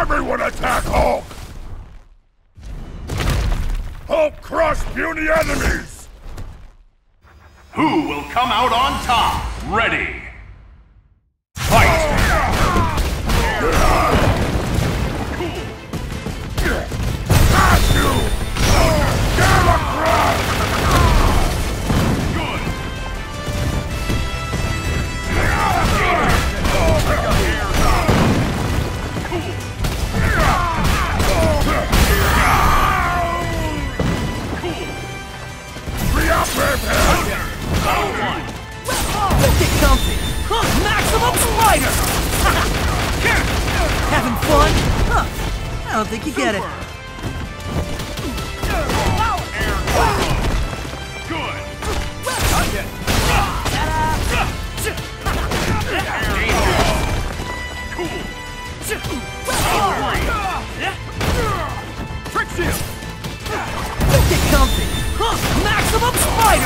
Everyone attack Hulk! Hulk crush puny enemies! Who will come out on top? Ready! Fight! Got you! Gamma crush! Good! Get comfy! Maximum spider! Having fun? Huh. I don't think you get it. Good! Cool! Trick shield! Get comfy! Maximum spider!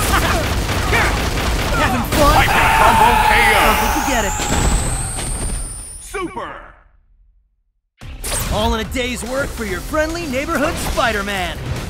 Having fun? Hyper combo I KO! don't think you get it. Super! All in a day's work for your friendly neighborhood Spider-Man.